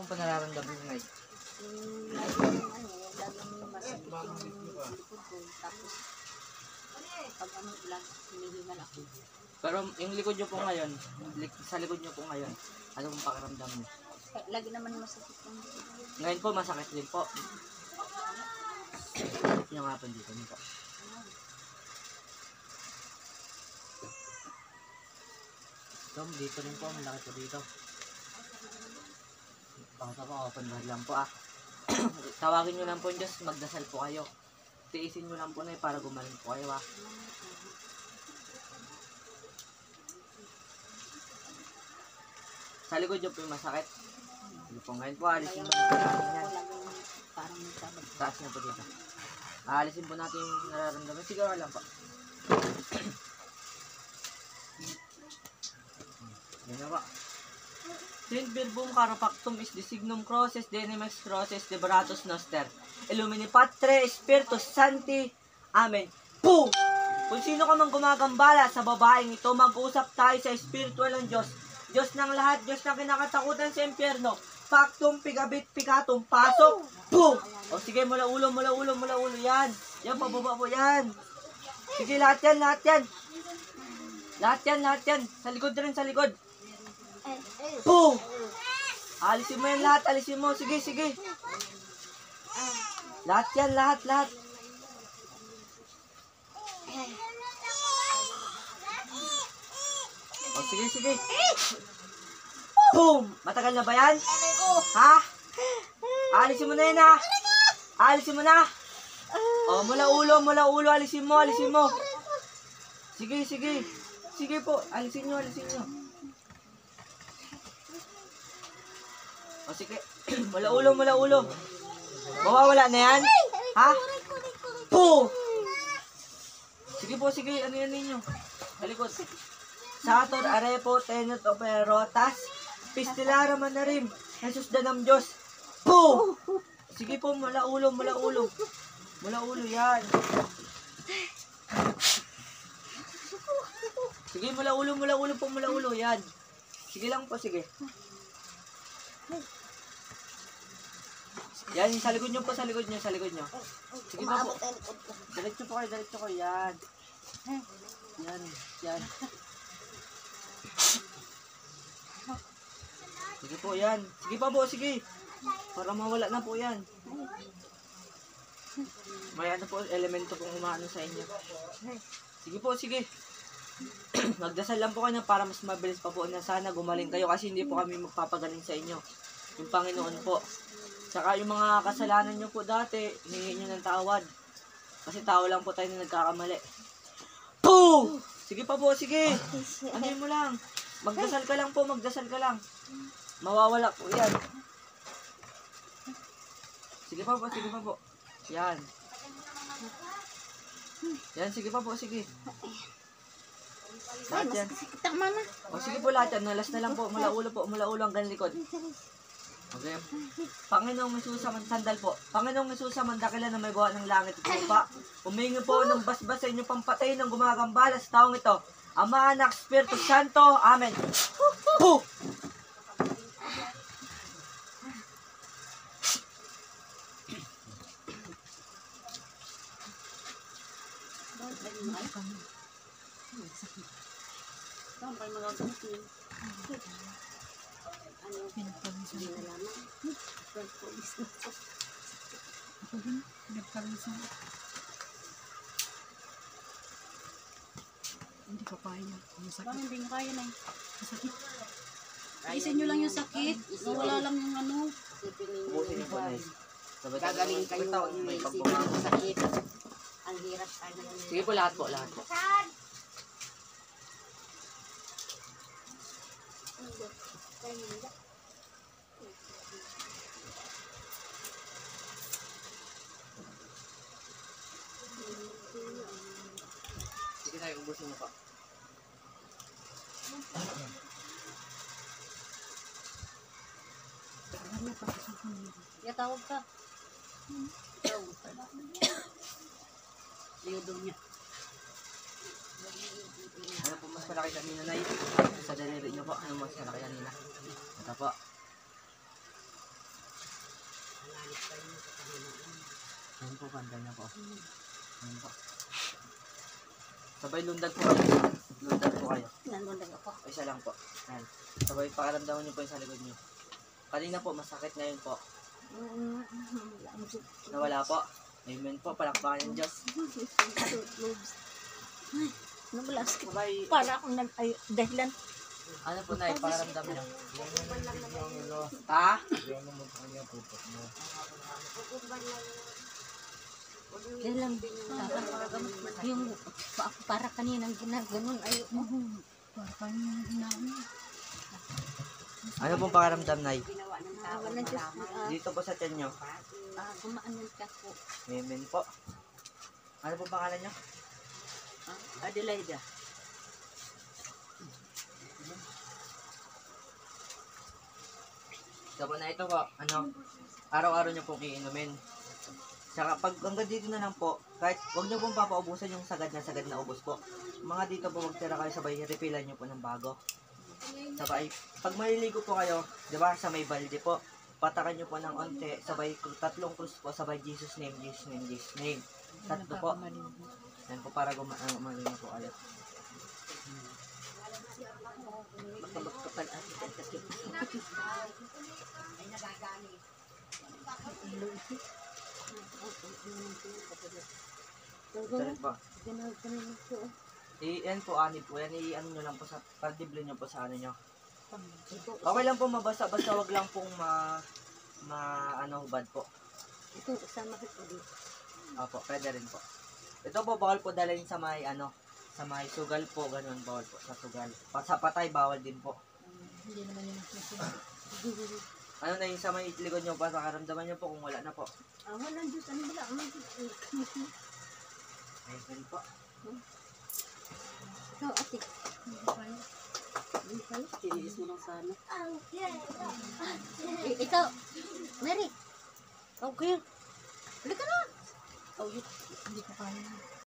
mo pa nararamdaman mo, Nay? Laging masakit yung likod ko. Tapos, pag hinihingal ako. Pero yung likod nyo po ngayon, sa likod nyo po ngayon, ano pong pakiramdam mo? Lagi naman masakit yung Ngayon po, masakit din po. Yung nga po dito nyo po. So, dito rin po, malaki po dito. Baka po, open bar lang po Tawagin nyo lang po yung Diyos, magdasal po kayo. Tiisin nyo lang po na para gumaling po kayo Sa likod nyo po yung masakit. Sige po, ngayon po, alisin po natin yan. Taas nyo po dito. Aalisin po natin yung nararamdaman. Sige, lang po. Yan na po. Saint Verbum Carapactum is the signum crosses, the enemex crosses, the baratus noster. Illumini Patre, Spiritus Sancti. Amen. Boom! Kung sino ka mang gumagambala sa babaeng ito, mag-usap tayo sa spiritual ng Diyos. Diyos ng lahat, Diyos ng kinakatakutan sa impyerno. Pactum, pigabit, picatum, pasok. Boom! O sige, mula ulo. Yan. Yan, pababa po yan. Sige, lahat yan. Lahat yan. Sa likod rin, sa likod. Boom! Alisin mo yan lahat, alisin mo. Sige. Lahat yan, lahat. O, sige. Boom! Matagal na ba yan? Ha? Alisin mo na yan, ha? Alisin mo na. O, mula ulo, alisin mo. Sige. Sige po, alisin nyo. O, sige. Mula ulo. Mawawala na yan? Ha? Boom! Sige. Ano yan ninyo? Talikod. Sator, arepo, tenot, operotas, pistilara manarim, Jesus danam Diyos. Boom! Sige po, mula ulo. Mula ulo, yan. Sige, mula ulo, yan. Sige lang po, sige. Yan, sa likod nyo. Sige pa po. Diretso po kayo, yan. Yan. Sige po, yan. Sige pa po, sige. Para mawala na po yan. May ano po, elemento pong umaano sa inyo. Sige po, sige. Magdasal lang po kayo para mas mabilis pa po na sana gumaling kayo kasi hindi po kami magpapagaling sa inyo. Yung Panginoon po. Saka yung mga kasalanan nyo po dati, hihingi nyo ng tawad. Kasi tao lang po tayo na nagkakamali. Boom! Sige pa po, sige. Ano mo lang. Magdasal ka lang. Mawawala po yan. Sige pa po. Yan. Sige pa po, sige. Lahat yan. O sige po lahat yan. Nalas na lang po. Mula ulo hanggang likod. Okay. Panginoong Jesus, sandal po. Panginoong Jesus, mandakilan na may gawa ng langit at lupa. Humingi po ng basbas sa inyong pampatay ng gumagambala sa taong ito. Ama, Anak, Espiritu Santo. Amen. Puh! Hindi ko kaya. Parang hindi nyo kaya na Isin nyo lang yung sakit. Wala lang yung ano. Ubusin niyo po, guys. Gagaling kayo. Iisipin yung sakit. Ang hirap tayo. Sige po, lahat po. Sige tayo, ubusin mo pa. Tawag ka. Liyodong niya. Ano po mas malaki kanina, Nay? Sa daliri niyo po, ano mas malaki kanina? Ito po. Ayan po, banda niya po. Ayan po. Sabay lundag po kayo. Lundag po kayo. Nanundag ako. Isa lang po. Ayan. Sabay pakaramdaman niyo po yung sa likod niyo. Kanina po, masakit ngayon po. Nawala po. Amen po, palakpakan ng Diyos. Nawala sakit. Sabay, Para akong dahilan. ano po na, pakaramdam niyo. Ha? Dahilan. Yung para kaninang ginaganon. Ayaw mo. Para kaninang ginaganon. Ano pong pakaramdam, Nay? Awa ng Diyos. Dito po sa tiyan niyo. Gumaan ng ka po. Amen po. Ano pong pangalan niyo? Adelaida. So po na ito po, ano, araw-araw niyo pong iinumin. Saka pag hanggang dito na lang po, kahit huwag niyo pong papaubusan yung sagad na ubos po. Mga dito po, wag tira kayo sabay, refilan niyo po ng bago. Sabay, pag maliligo po kayo, di ba, sa may balde po, patakan niyo po ng onte, sabay, tatlong krus po, sabay, Jesus name, Jesus name, Jesus name. Tatlo po. Yan po, para gumaling po kayo. Kapal ati ka sakit. Sarap po. Yan po, anib po. Yan, i-ano nyo lang po sa, partible nyo po sa ano nyo. Okay lang po mabasa, basta wag lang pong ano, hubad po. Ito, sama ko po dito. Opo, pwede rin po. Ito po, bawal po dalhin sa may, ano, sa may sugal po, ganun, bawal po sa sugal. Sa patay, bawal din po. Hindi naman yung Ano na yung sa may likod nyo, para karamdaman nyo po kung wala na po. walang Diyos. Ano ba? Ayun po. Ikaw, ate. Hindi pala. Tiniis mo lang sana. Ikaw, Mary. Okay. Halika na. Oh, hindi ko kaya.